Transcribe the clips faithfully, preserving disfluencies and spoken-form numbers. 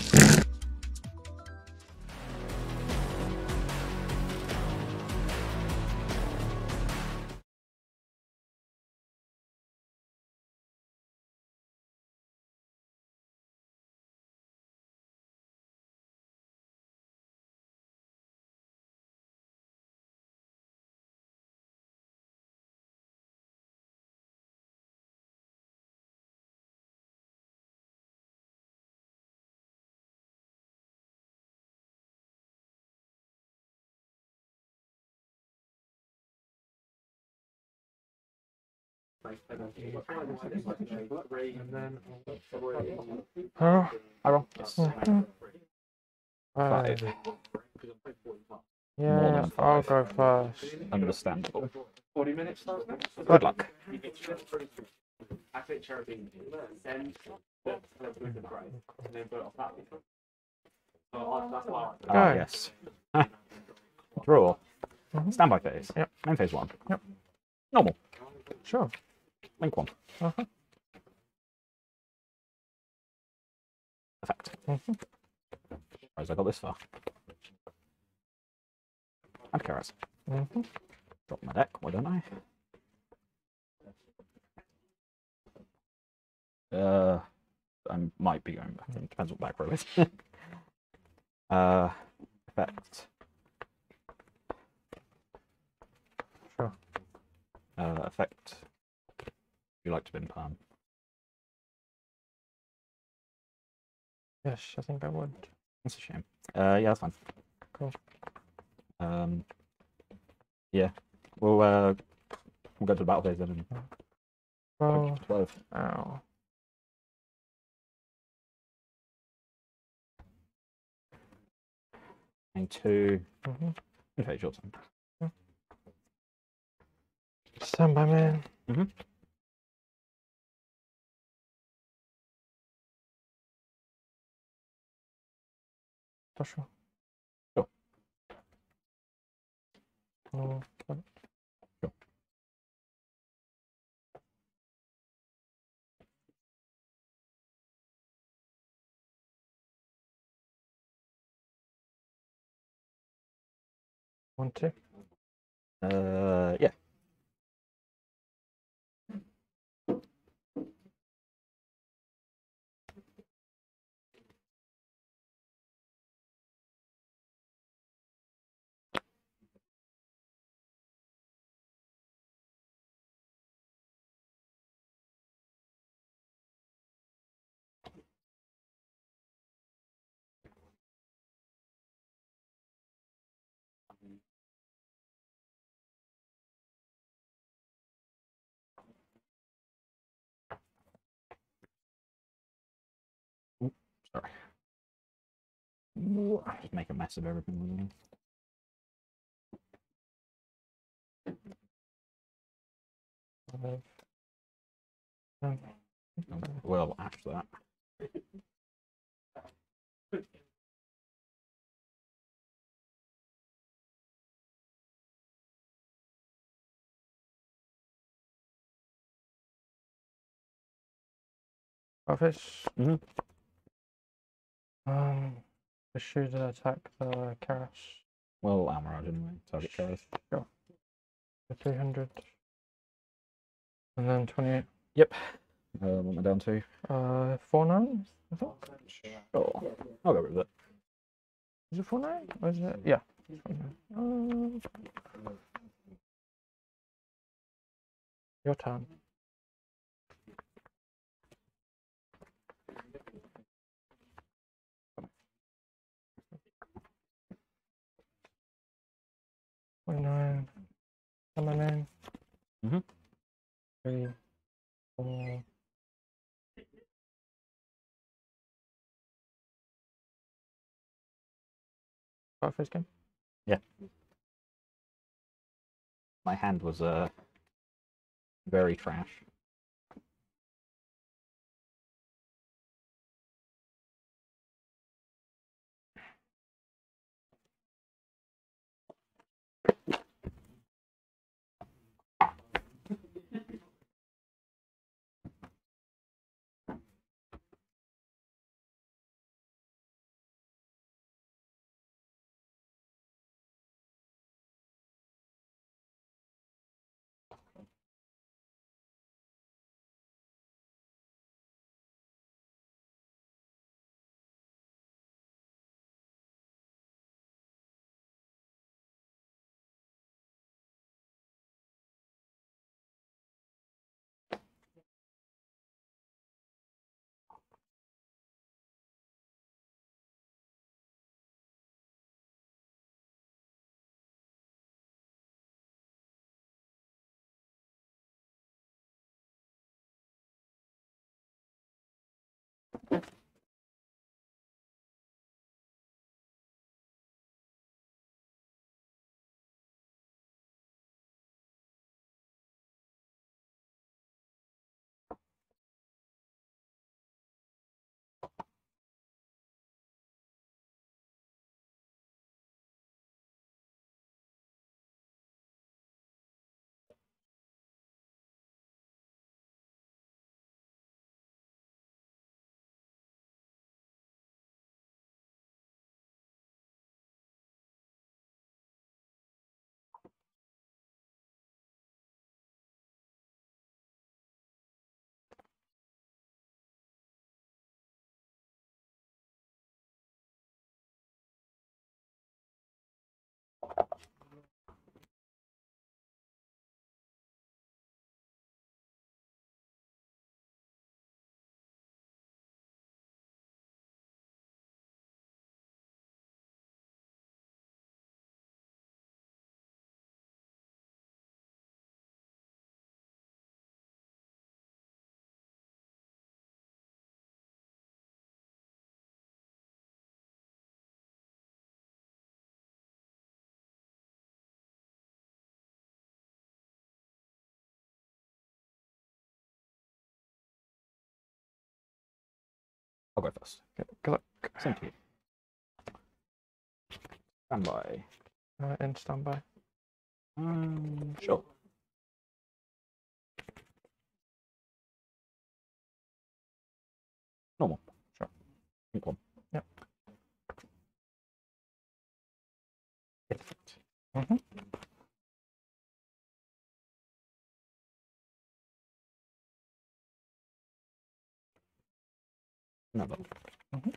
Huh? I roll. Yes. Mm-hmm. Five. Yeah, More than I'll five. go first. Understandable. But Good luck. Ah, yes. Draw. Mm-hmm. Standby phase. Yep. Main phase one. Yep. Normal. Sure. Link one. Uh-huh. Effect. Mm-hmm. As I got this far. And carrots. Mm-hmm. Drop my deck, why don't I? Uh, I might be going back. It depends what back row is. uh, effect. Sure. Uh, effect. Would you like to bin palm? Yes, I think I would. That's a shame. Uh, yeah, that's fine. Cool. Um, yeah. We'll uh, we'll go to the battle phase then. And Well, twelve. ow. And two. Mm-hmm. Okay, your turn. Stand by man. Mm-hmm. For sure. Sure. Oh, but Sure. one, two. Uh, yeah. Ooh, sorry. Just make a mess of everything. Five. Um, Well, after that. Five-ish. Mm-hmm. Um, the shoes that attack the carrots. Well, Almirage anyway. Target carrots. Sure. For three hundred. And then twenty-eight. Yep. Uh, what am I down to? Uh, four nine, I think. Sure. I'll go with it. Is it four nine? Or is it? Yeah. Um, your turn. twenty-nine. Come on in. Mm-hmm. Three, four. Start first game. Yeah. My hand was uh very trash. I'll go first. Okay, good luck. Same to you. Stand by. Uh, in standby. Um, sure. Normal. Sure. Pink one. Yep. Perfect. Mm-hmm. Another. Mm-hmm.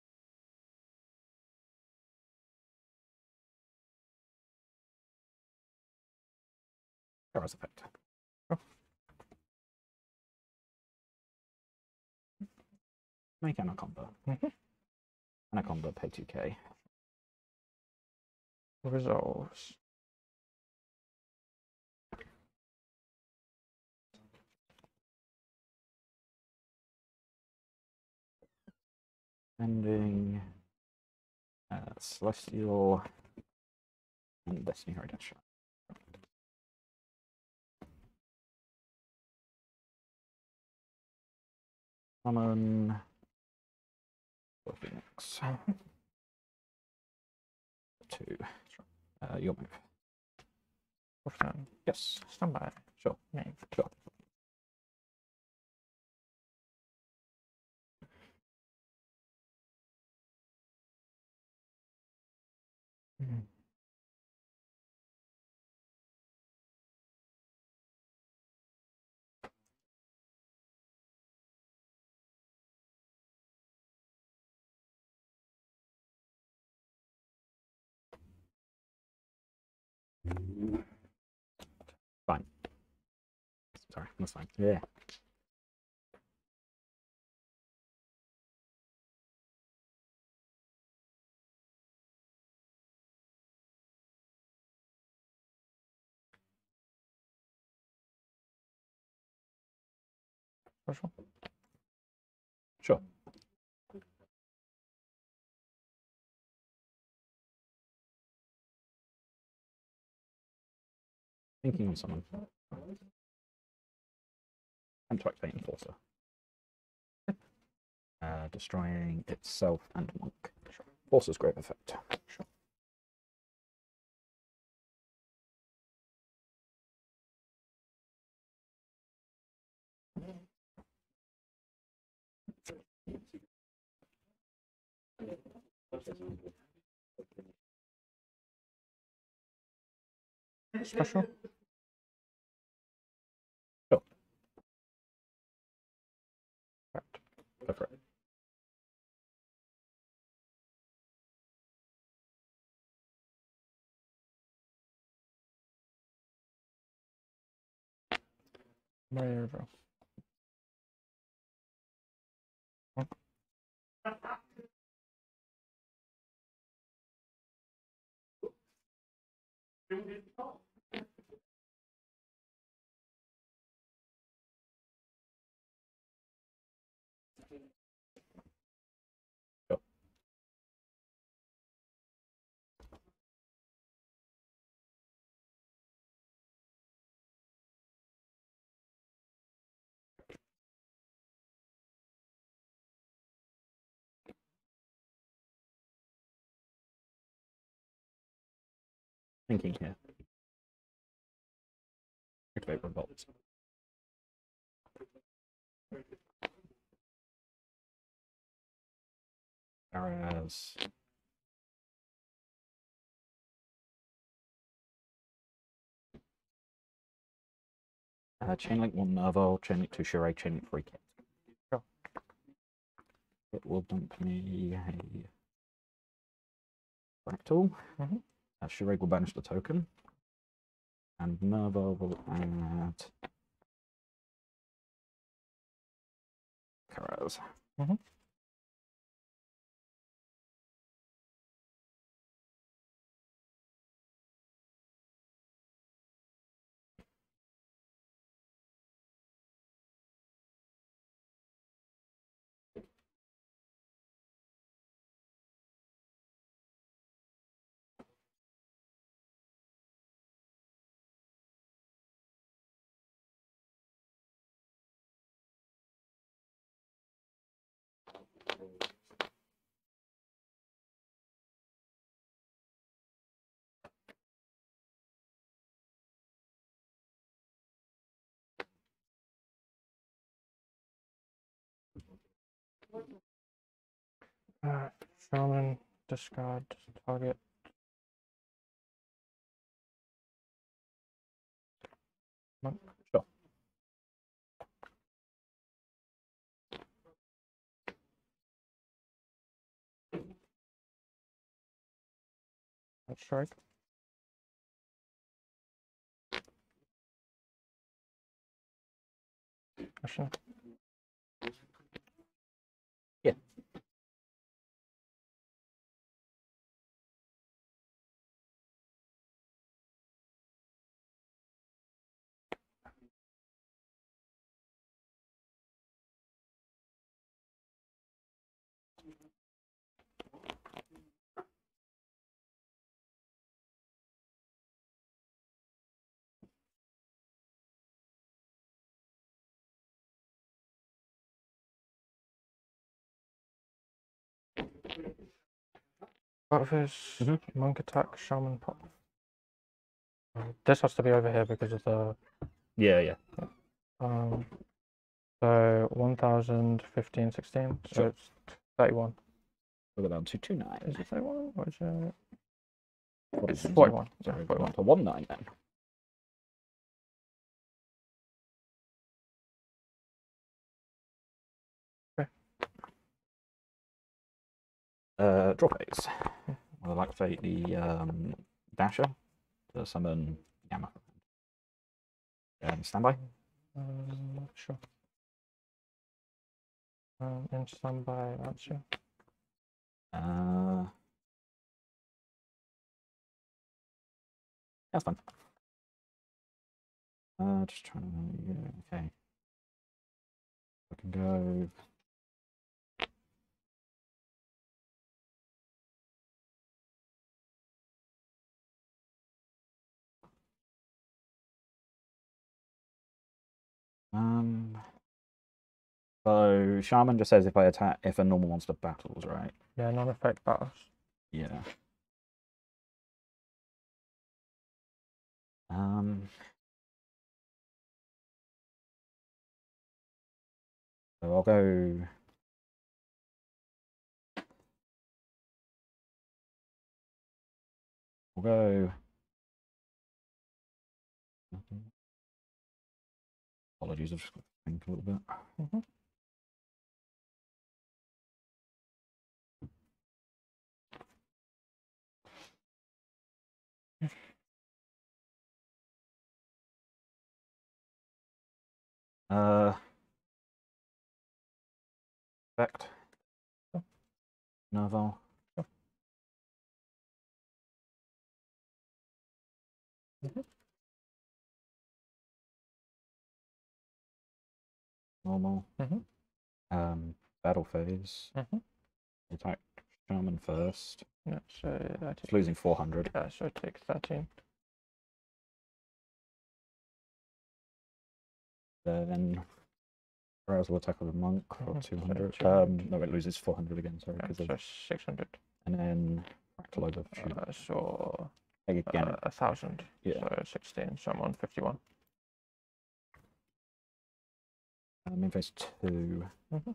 Kara's effect. Sure. Make Anaconda. Mm-hmm. Anaconda, pay two K. Resolves. Ending. Uh, Celestial. And Destiny Redemption. Summon. Phoenix. Mm-hmm. Two. Uh, your move. Return. Yes. Standby. Sure. Name. Sure. Mm-hmm. Fine. Sorry, that's fine. Yeah. Special. Sure. Thinking on someone. And to activate Enforcer. Uh, destroying itself and Monk. Sure. Forcer's great effect. Sure. Special. Sure. Right. Go for it. Maria River. Sure. Thinking here. Activate Revolt. Whereas uh, Chainlink one Nervo, Chainlink two Shirei, Chainlink three Kit. Sure. It will dump me a Fractal. Mm-hmm. Uh, Shirei will banish the token. And Nervo will add Karaz. Mm-hmm. Alright, shaman, discard, target. Monk. Sure. That's strike. Actually, Yeah. part of his Mhm. monk attack, shaman pop. Uh, This has to be over here because of the Yeah, yeah. um. So one thousand, fifteen, sixteen. So Sure. it's thirty-one. We'll go down to two nine. Is it thirty-one or is it? What It's is it? forty-one. So Yeah, we're forty-one. down to one nine then. Okay. Uh, draw phase. We'll activate the um, dasher to summon Yama. And standby. Um, sure. Um, in standby, that's you. Uh, that's fine. Uh, just trying to. Yeah, okay. I can go. Um. So shaman just says if I attack, if a normal monster battles, right? Yeah, non-effect battles. Yeah. Um. So I'll go. We'll go. Apologies, I've just got to think a little bit. Mm-hmm. Uh. Effect. Sure. Nerval. Sure. Mm-hmm. Normal. Mm-hmm. Um. Battle phase. Mm-hmm. Attack shaman first. Yeah, so that It's losing four hundred. yeah, so take thirteen. Then Rouse will attack with a monk for Mhm, two so hundred. two hundred. Um, no, it loses four hundred again, sorry. Yeah, Because so of, six hundred. and then fractal overshoot. Uh, so Again, uh, a thousand. yeah. So sixteen. So I'm on fifty-one. Uh, main phase two. Mm-hmm.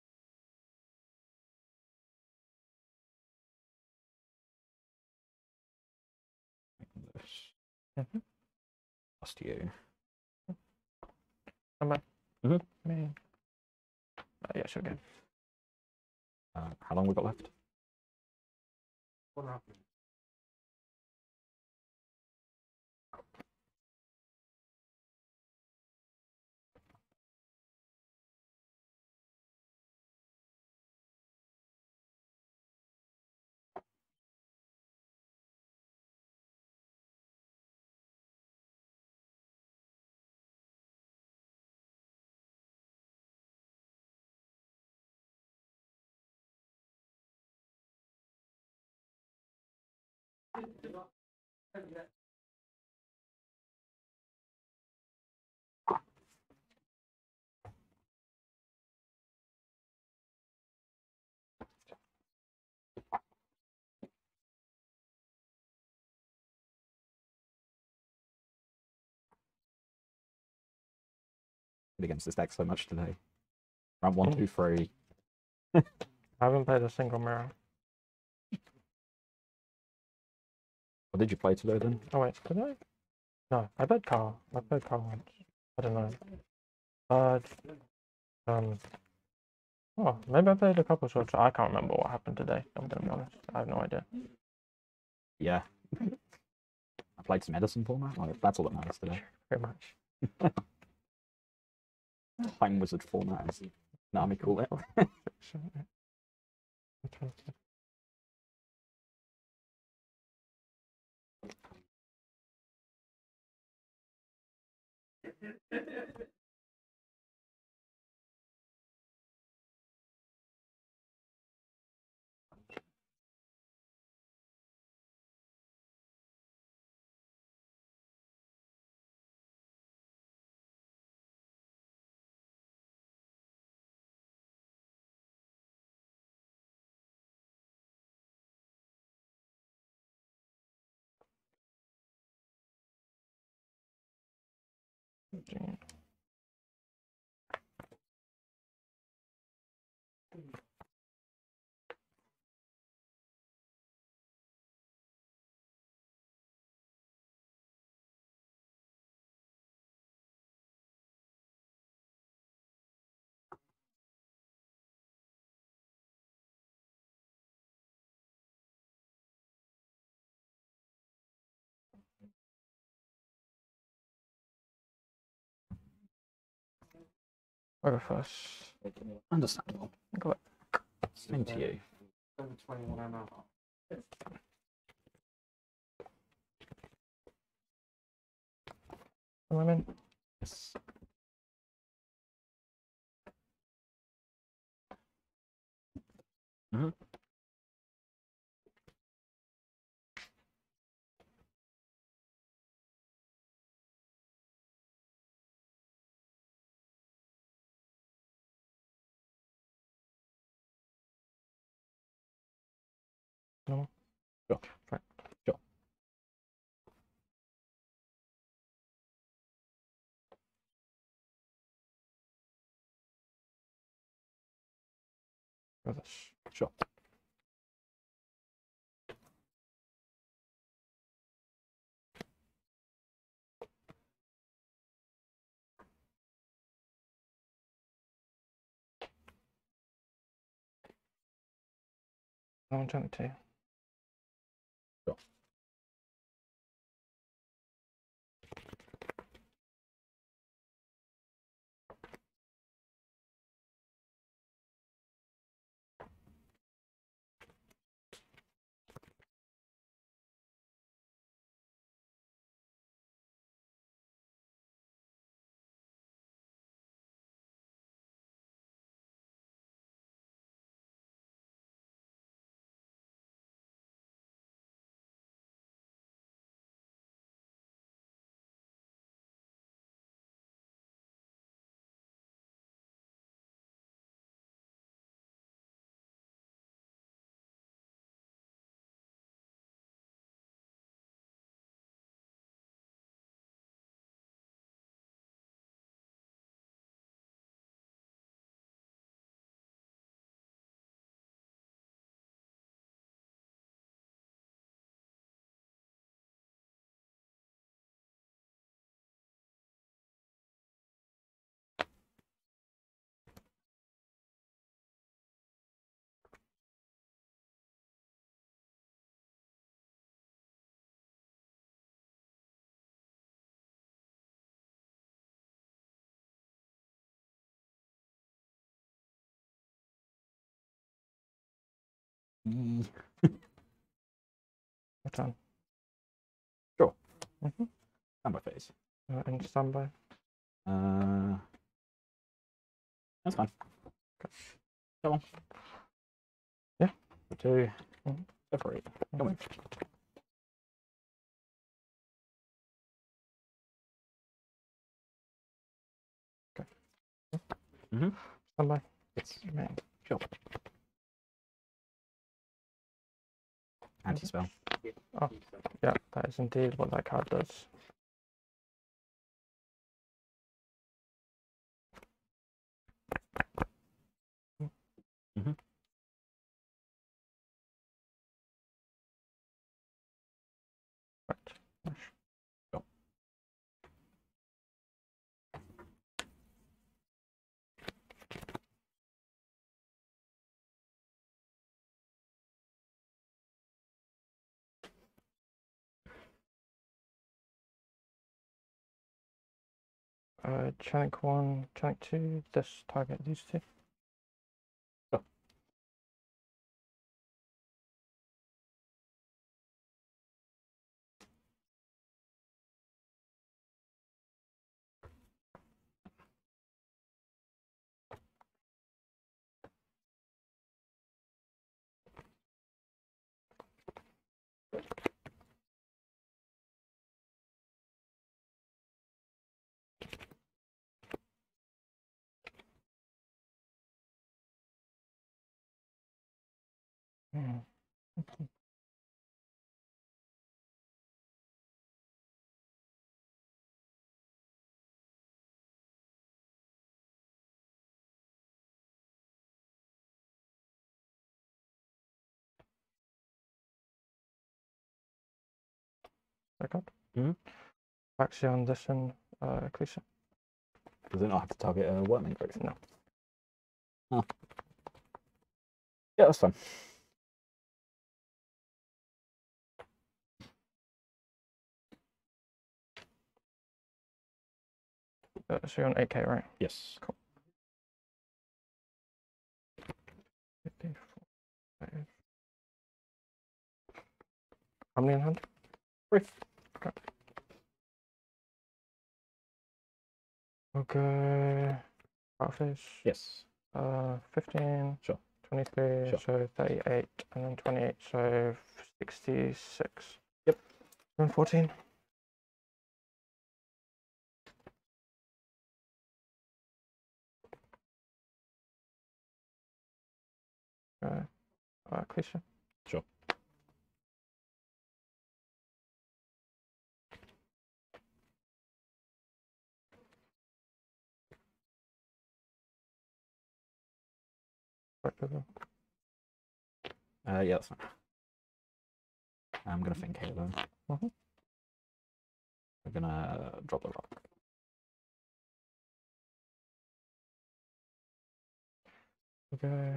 This. Mm-hmm. Lost you. Am I? Mhm. Me. Uh, yes, okay. Uh, how long we got left? One and a half minutes. played against this deck so much today. Round one, two, three. I haven't played a single mirror. What did you play today then? Oh wait, did I? No, I played Carl. I played Carl once. I don't know. Uh, um. Oh, maybe I played a couple of shots. I can't remember what happened today. I'm gonna be honest. I have no idea. Yeah. I played some Edison format. Like, that's all that matters today. Pretty much. Time Wizard format, as Nami call it. I'll go first. Understandable. Go back. Same to you. Am I in? Yes. Mm-hmm. No. Sure. Right. Sure. Go this. Sure. No one turn it to you. Sure. Mm. Your turn. Sure. Mm-hmm. Stand by phase. Uh, and standby. Uh, that's fine. Go on. Yeah. Two. Mm-hmm. Separate. Come on. Okay. Mm-hmm. Standby. Yes. Man. Sure. Anti-spell. Oh, yeah, that is indeed what that card does. Sure. Uh, chunk one, chunk two, this target these two. Sure. Hmm. Second. Mm-hmm. Actually, on this and uh, Ecclesia. Does it not have to target a worming group? No. Oh. Yeah, that's fine. Uh, so you're on eight K, right? Yes. Cool. fifty-four, five. How many in hand? Three. Okay. Okay. Outface. Yes. Uh, fifteen. Sure. twenty-three. Sure. So thirty-eight, and then twenty-eight. So sixty-six. Yep. And fourteen. Uh, uh, Ecclesia. Sure. Back to the Uh, yeah, that's fine. I'm gonna think Halo. Mhm. We're gonna drop the rock. Okay.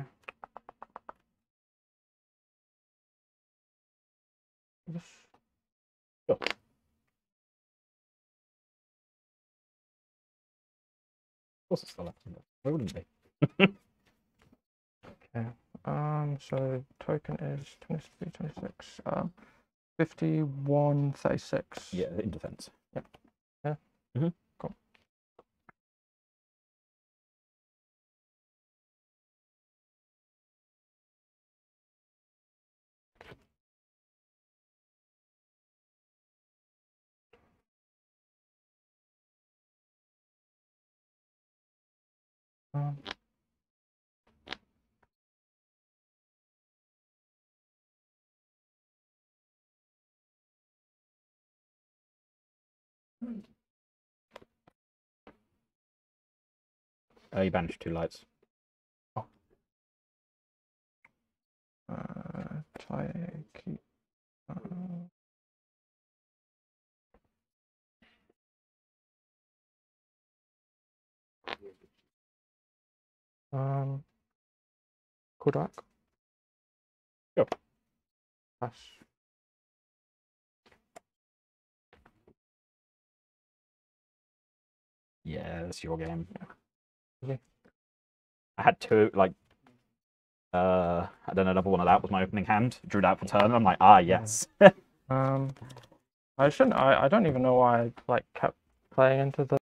This. Sure. Of course it's still left. Why wouldn't it be? Okay. Um. So token is twenty-three, twenty-six. Um. fifty-one, thirty-six. Yeah, in defense. Yep. Yeah. Mm-hmm. Cool. Um. Uh, you banished two lights. Oh. Uh. Tie keep. Uh, um. Kodak. Yep. Pass. Yeah, that's your game. Okay. I had two, like, uh, I don't know, another one of that was my opening hand. Drew it out for turn, and I'm like, ah, yes. Um. I shouldn't. I. I don't even know why I like kept playing into the.